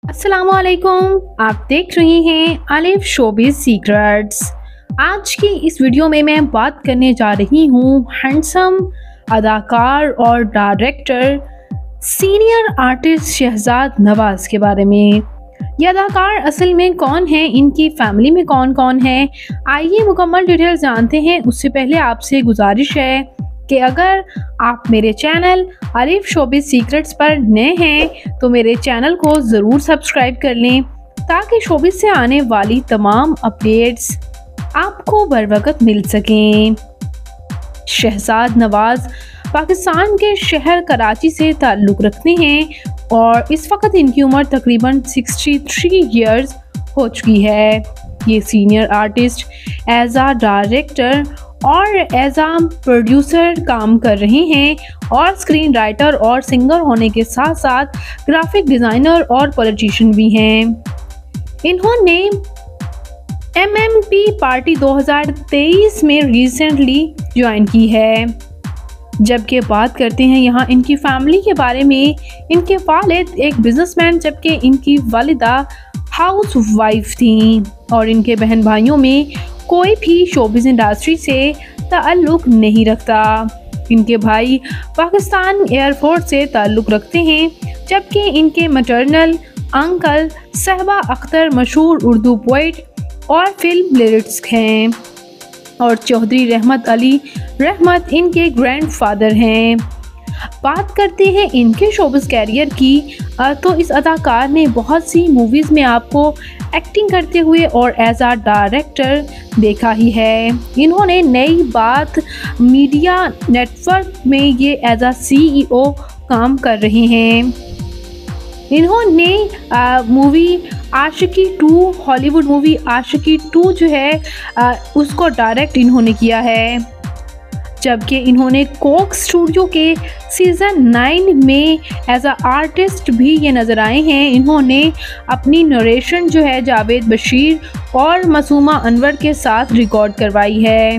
अस्सलामुअलैकुम, आप देख रहे हैं अलिफ शोबिज़ सीक्रेट्स। आज की इस वीडियो में मैं बात करने जा रही हूँ हैंडसम अदाकार और director senior artist Shahzad Nawaz के बारे में। ये अदाकार असल में कौन है, इनकी फैमिली में कौन कौन है, आइए मुकम्मल डिटेल जानते हैं। उससे पहले आपसे गुजारिश है कि अगर आप मेरे चैनल अलिफ शोबिज़ सीक्रेट्स पर नए हैं तो मेरे चैनल को ज़रूर सब्सक्राइब कर लें ताकि शोबिज़ से आने वाली तमाम अपडेट्स आपको बर वक्त मिल सकें। शहजाद नवाज़ पाकिस्तान के शहर कराची से ताल्लुक़ रखते हैं और इस वक्त इनकी उम्र तकरीबन 63 ईयर्स हो चुकी है। ये senior artist as a director और एज आ प्रोड्यूसर काम कर रहे हैं और स्क्रीन राइटर और सिंगर होने के साथ साथ ग्राफिक डिज़ाइनर और पॉलिटिशियन भी हैं। इन्होंने एमएमपी पार्टी 2023 में रिसेंटली ज्वाइन की है। जबकि बात करते हैं यहाँ इनकी फैमिली के बारे में, इनके वालिद एक बिजनेसमैन जबकि इनकी वालिदा हाउस वाइफ थी और इनके बहन भाइयों में कोई भी शोबिज़ इंडस्ट्री से ताल्लुक़ नहीं रखता। इनके भाई पाकिस्तान एयरफोर्स से ताल्लुक़ रखते हैं जबकि इनके मैटरनल अंकल सहबा अख्तर मशहूर उर्दू पोइट और फिल्म लिरिक्स हैं और चौधरी रहमत अली रहमत इनके ग्रैंडफादर हैं। बात करते हैं इनके शोबिज़ कैरियर की तो इस अदाकार ने बहुत सी मूवीज़ में आपको एक्टिंग करते हुए और एज आ डायरेक्टर देखा ही है। इन्होंने नई बात मीडिया नेटवर्क में ये एज आ सीईओ काम कर रहे हैं। इन्होंने movie Aashiqui 2, Hollywood movie Aashiqui 2 जो है उसको डायरेक्ट इन्होंने किया है। जबकि इन्होंने कोक स्टूडियो के सीज़न 9 में एज आ आर्टिस्ट भी ये नज़र आए हैं। इन्होंने अपनी नरेशन जो है जावेद बशीर और मासूमा अनवर के साथ रिकॉर्ड करवाई है।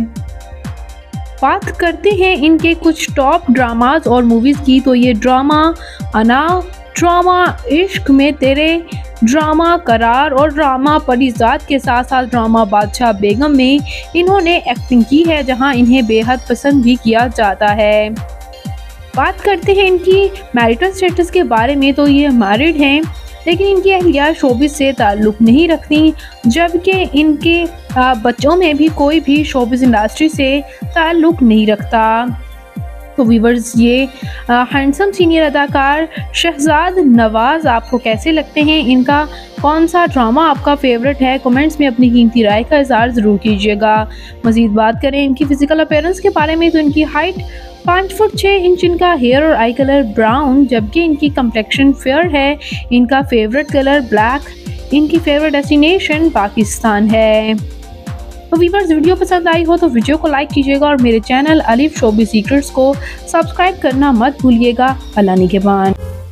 बात करते हैं इनके कुछ टॉप ड्रामाज और मूवीज़ की तो ये ड्रामा अना, ड्रामा इश्क में तेरे, ड्रामा करार और ड्रामा परिजात के साथ साथ ड्रामा बादशाह बेगम में इन्होंने एक्टिंग की है जहां इन्हें बेहद पसंद भी किया जाता है। बात करते हैं इनकी मैरिटल स्टेटस के बारे में तो ये मैरिड हैं लेकिन इनकी अहलिया शोबिज़ से ताल्लुक़ नहीं रखती जबकि इनके बच्चों में भी कोई भी शोबिज़ इंडस्ट्री से ताल्लुक़ नहीं रखता। तो व्यूअर्स, ये हैंडसम सीनियर अदाकार शहजाद नवाज़ आपको कैसे लगते हैं, इनका कौन सा ड्रामा आपका फेवरेट है, कमेंट्स में अपनी कीमती राय का इज़हार ज़रूर कीजिएगा। मज़ीद बात करें इनकी फ़िज़िकल अपीयरेंस के बारे में तो इनकी हाइट 5 फुट 6 इंच, इनका हेयर और आई कलर ब्राउन जबकि इनकी कम्प्लेक्शन फेयर है। इनका फेवरेट कलर ब्लैक, इनकी फेवरेट डेस्टिनेशन पाकिस्तान है। तो व्यूअर्स, वीडियो पसंद आई हो तो वीडियो को लाइक कीजिएगा और मेरे चैनल अलिफ शोबिज़ सीक्रेट्स को सब्सक्राइब करना मत भूलिएगा। अल्लाह निगहबान।